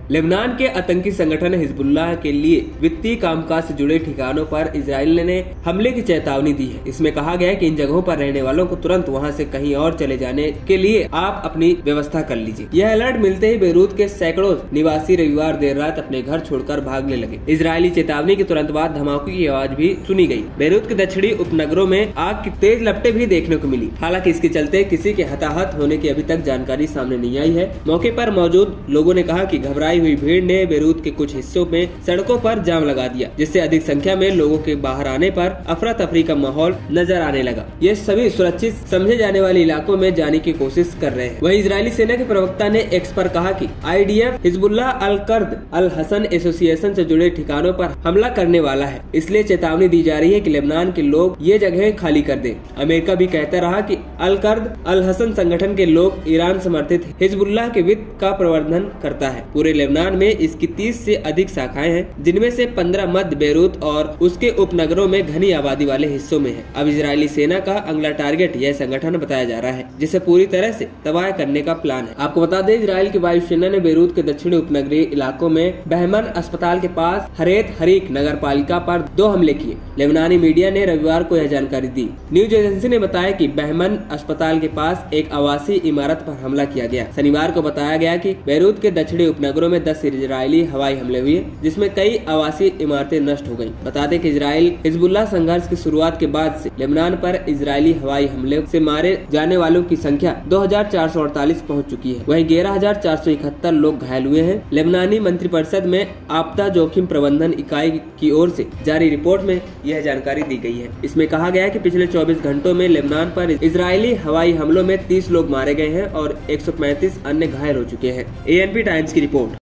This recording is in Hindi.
लेबनान के आतंकी संगठन हिजबुल्लाह के लिए वित्तीय कामकाज से जुड़े ठिकानों पर इजराइल ने हमले की चेतावनी दी है। इसमें कहा गया है कि इन जगहों पर रहने वालों को तुरंत वहां से कहीं और चले जाने के लिए आप अपनी व्यवस्था कर लीजिए। यह अलर्ट मिलते ही बेरूत के सैकड़ों निवासी रविवार देर रात अपने घर छोड़कर भागने लगे। इजरायली चेतावनी के तुरंत बाद धमाकों की आवाज भी सुनी गई। बेरूत के दक्षिणी उपनगरों में आग की तेज लपटें भी देखने को मिली। हालांकि इसके चलते किसी के हताहत होने की अभी तक जानकारी सामने नहीं आई है। मौके पर मौजूद लोगों ने कहा कि घबराई हुई भीड़ ने बेरूत के कुछ हिस्सों में सड़कों पर जाम लगा दिया, जिससे अधिक संख्या में लोगों के बाहर आने पर अफरा तफरी का माहौल नजर आने लगा। ये सभी सुरक्षित समझे जाने वाले इलाकों में जाने की कोशिश कर रहे हैं। वहीं इजरायली सेना के प्रवक्ता ने एक्स पर कहा कि IDF Hezbollah Al Qard Al Hassan association से जुड़े ठिकानों पर हमला करने वाला है, इसलिए चेतावनी दी जा रही है कि लेबनान के लोग ये जगह खाली कर दें। अमेरिका भी कहता रहा कि अल कर्द अल हसन संगठन के लोग ईरान समर्थित हिजबुल्लाह के वित्त का प्रवर्धन करता है। पूरे लेबनान में इसकी 30 से अधिक शाखाएं हैं, जिनमें से 15 मध्य बेरूत और उसके उपनगरों में घनी आबादी वाले हिस्सों में है। अब इजरायली सेना का अगला टारगेट यह संगठन बताया जा रहा है, जिसे पूरी तरह से तबाह करने का प्लान है। आपको बता दें, इजराइल की वायुसेना ने बेरूत के दक्षिणी उपनगरीय इलाकों में बहमन अस्पताल के पास हरेत हरीक नगर पालिका पर 2 हमले किए। लेबनानी मीडिया ने रविवार को यह जानकारी दी। न्यूज एजेंसी ने बताया कि बहमन अस्पताल के पास एक आवासीय इमारत पर हमला किया गया। शनिवार को बताया गया कि बेरूत के दक्षिणी उपनगरों में 10 इजरायली हवाई हमले हुए, जिसमें कई आवासीय इमारतें नष्ट हो गयी। बता दें कि इजराइल हिजबुल्लाह संघर्ष की शुरुआत के बाद से लेबनान पर इजरायली हवाई हमले से मारे जाने वालों की संख्या 2448 पहुंच चुकी है। वहीं 11471 लोग घायल हुए हैं। लेबनानी मंत्रिपरिषद में आपदा जोखिम प्रबंधन इकाई की ओर से जारी रिपोर्ट में यह जानकारी दी गई है। इसमें कहा गया है कि पिछले 24 घंटों में लेबनान पर इजरायली हवाई हमलों में 30 लोग मारे गए हैं और 135 अन्य घायल हो चुके हैं। ANP टाइम्स की रिपोर्ट।